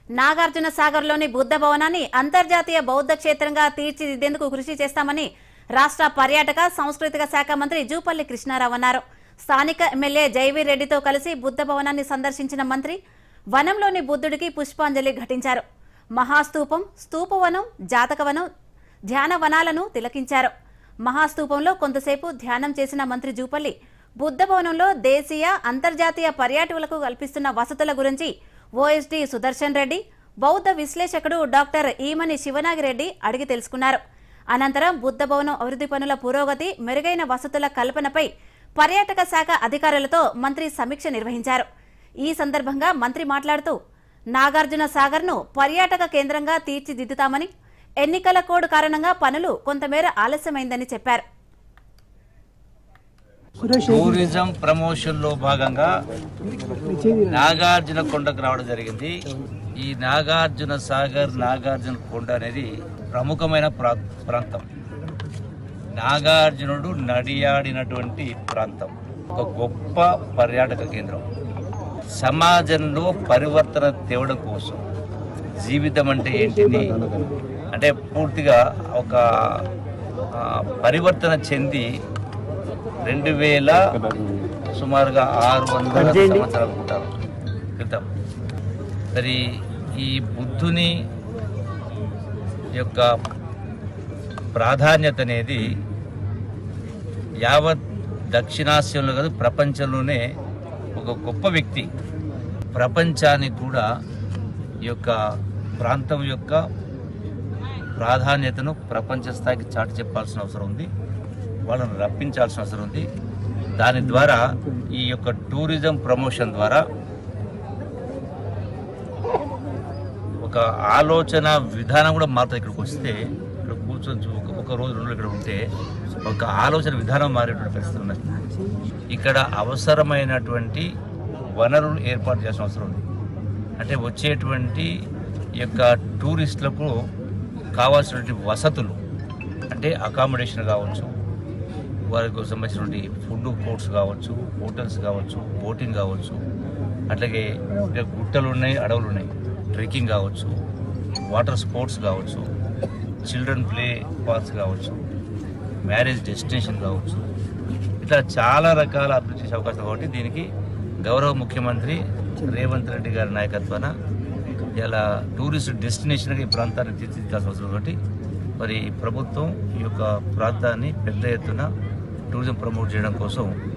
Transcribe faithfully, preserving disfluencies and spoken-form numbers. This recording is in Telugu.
నాగార్జున సాగర్లోని బుద్ధ భవనాన్ని అంతర్జాతీయ బౌద్ధ క్షేత్రంగా తీర్చిదిద్దేందుకు కృషి చేస్తామని రాష్ట్ర పర్యాటక సాంస్కృతిక శాఖ మంత్రి జూపల్లి కృష్ణారావు అన్నారు. స్థానిక ఎమ్మెల్యే జైవీర్ రెడ్డితో కలిసి బుద్ధ భవనాన్ని సందర్శించిన మంత్రి వనంలోని బుద్ధుడికి పుష్పాంజలి ఘటించారు. మహాస్తూపం, స్తూపవనం, జాతకవనం, ధ్యాన వనాలను తిలకించారు. మహాస్తూపంలో కొంతసేపు ధ్యానం చేసిన మంత్రి జూపల్లి బుద్ధ భవనంలో దేశీయ, అంతర్జాతీయ పర్యాటకులకు కల్పిస్తున్న వసతుల గురించి ఓఎస్డీ సుదర్శన్ రెడ్డి, బౌద్ధ విశ్లేషకుడు డాక్టర్ ఈమని శివనాగిరెడ్డి అడిగి తెలుసుకున్నారు. అనంతరం బుద్ధ భవనం అభివృద్ధి పనుల పురోగతి, మెరుగైన వసతుల కల్పనపై పర్యాటక శాఖ అధికారులతో మంత్రి సమీక్ష నిర్వహించారు. ఈ సందర్భంగా మంత్రి మాట్లాడుతూ నాగార్జున సాగర్ను పర్యాటక కేంద్రంగా తీర్చిదిద్దుతామని, ఎన్నికల కోడ్ కారణంగా పనులు కొంతమేర ఆలస్యమైందని చెప్పారు. టూరిజం ప్రమోషన్ లో భాగంగా నాగార్జున కొండకు రావడం జరిగింది. ఈ నాగార్జున సాగర్, నాగార్జున కొండ అనేది ప్రముఖమైన ప్రాంతం. నాగార్జునుడు నడియాడినటువంటి ప్రాంతం, ఒక గొప్ప పర్యాటక కేంద్రం. సమాజంలో పరివర్తన తేవడం కోసం జీవితం అంటే ఏంటిది అంటే పూర్తిగా ఒక పరివర్తన చెంది రెండు వేల సుమారుగా ఆరు వందల సంవత్సరాల క్రితం మరి ఈ బుద్ధుని యొక్క ప్రాధాన్యత అనేది యావత్ దక్షిణాసియాలో కాదు, ప్రపంచంలోనే ఒక గొప్ప వ్యక్తి. ప్రపంచానికి కూడా ఈ యొక్క ప్రాంతం యొక్క ప్రాధాన్యతను ప్రపంచ స్థాయికి చాటి చెప్పాల్సిన అవసరం ఉంది, వాళ్ళను రప్పించాల్సిన అవసరం ఉంది. దాని ద్వారా ఈ యొక్క టూరిజం ప్రమోషన్ ద్వారా ఒక ఆలోచన విధానం కూడా మారుతుంది. ఇక్కడికి వస్తే ఇక్కడ కూర్చొని ఒక రోజు రెండు ఇక్కడ ఉంటే ఒక ఆలోచన విధానం మారేటువంటి పరిస్థితులు ఉన్నాయి. ఇక్కడ అవసరమైనటువంటి వనరులు ఏర్పాటు చేయాల్సిన అవసరం ఉంది. అంటే వచ్చేటువంటి యొక్క టూరిస్టులకు కావాల్సినటువంటి వసతులు, అంటే అకామిడేషన్ కావచ్చు, వారికి సంబంధించినటువంటి ఫుడ్ కోర్ట్స్ కావచ్చు, హోటల్స్ కావచ్చు, బోటింగ్ కావచ్చు, అట్లాగే గుట్టలు ఉన్నాయి, అడవులు ఉన్నాయి, ట్రెక్కింగ్ కావచ్చు, వాటర్ స్పోర్ట్స్ కావచ్చు, చిల్డ్రన్ ప్లే పార్క్స్ కావచ్చు, మ్యారేజ్ డెస్టినేషన్ కావచ్చు, ఇట్లా చాలా రకాల అభివృద్ధి చేసే అవకాశం. కాబట్టి దీనికి గౌరవ ముఖ్యమంత్రి రేవంత్ రెడ్డి గారి నాయకత్వాన ఇలా టూరిస్ట్ డెస్టినేషన్గా ఈ ప్రాంతాన్ని తీర్చిదిద్దాల్సిన అవసరం. కాబట్టి మరి ప్రభుత్వం ఈ యొక్క ప్రాంతాన్ని పెద్ద ఎత్తున టూరిజం ప్రమోట్ చేయడం కోసం